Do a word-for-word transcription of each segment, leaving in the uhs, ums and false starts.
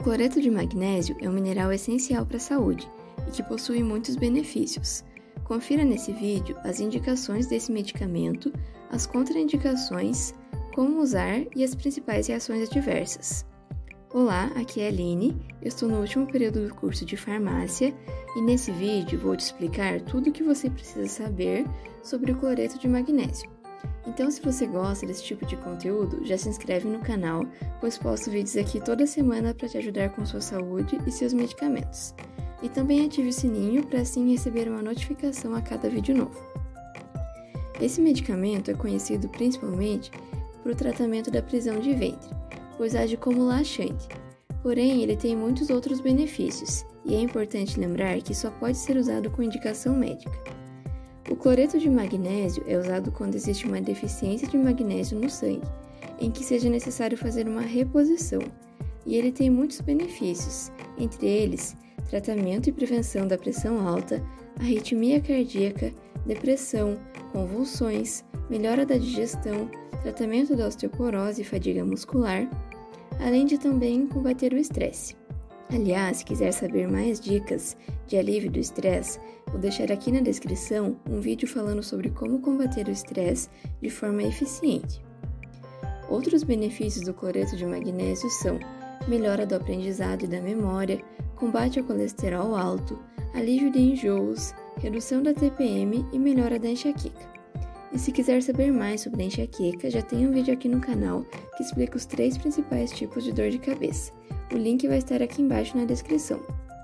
cloreto de magnésio é um mineral essencial para a saúde e que possui muitos benefícios. Confira nesse vídeo as indicações desse medicamento, as contraindicações, como usar e as principais reações adversas. Olá, aqui é a Aline, eu estou no último período do curso de farmácia e nesse vídeo vou te explicar tudo o que você precisa saber sobre o cloreto de magnésio. Então, se você gosta desse tipo de conteúdo, já se inscreve no canal, pois posto vídeos aqui toda semana para te ajudar com sua saúde e seus medicamentos. E também ative o sininho para assim receber uma notificação a cada vídeo novo. Esse medicamento é conhecido principalmente para o tratamento da prisão de ventre, pois age como laxante. Porém, ele tem muitos outros benefícios, e é importante lembrar que só pode ser usado com indicação médica. O cloreto de magnésio é usado quando existe uma deficiência de magnésio no sangue, em que seja necessário fazer uma reposição, e ele tem muitos benefícios, entre eles, tratamento e prevenção da pressão alta, arritmia cardíaca, depressão, convulsões, melhora da digestão, tratamento da osteoporose e fadiga muscular, além de também combater o estresse. Aliás, se quiser saber mais dicas de alívio do estresse, vou deixar aqui na descrição um vídeo falando sobre como combater o estresse de forma eficiente. Outros benefícios do cloreto de magnésio são melhora do aprendizado e da memória, combate ao colesterol alto, alívio de enjoos, redução da T P M e melhora da enxaqueca. E se quiser saber mais sobre a enxaqueca, já tem um vídeo aqui no canal que explica os três principais tipos de dor de cabeça. O link vai estar aqui embaixo na descrição.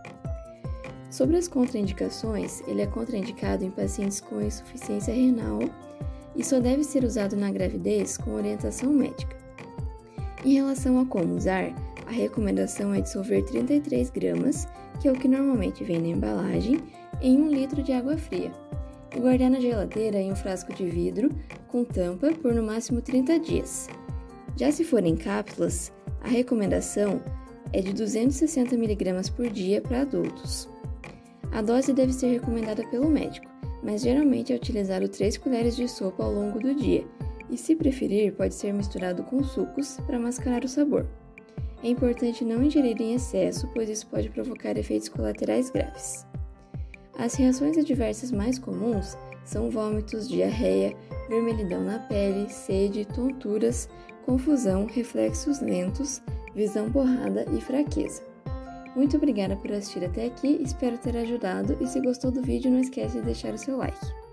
Sobre as contraindicações, ele é contraindicado em pacientes com insuficiência renal e só deve ser usado na gravidez com orientação médica. Em relação a como usar, a recomendação é dissolver trinta e três gramas, que é o que normalmente vem na embalagem, em um litro de água fria, e guardar na geladeira em um frasco de vidro com tampa por no máximo trinta dias. Já se for em cápsulas, a recomendação é de duzentos e sessenta miligramas por dia para adultos. A dose deve ser recomendada pelo médico, mas geralmente é utilizado três colheres de sopa ao longo do dia, e se preferir pode ser misturado com sucos para mascarar o sabor. É importante não ingerir em excesso, pois isso pode provocar efeitos colaterais graves. As reações adversas mais comuns são vômitos, diarreia, vermelhidão na pele, sede, tonturas, confusão, reflexos lentos, visão borrada e fraqueza. Muito obrigada por assistir até aqui, espero ter ajudado e se gostou do vídeo não esquece de deixar o seu like.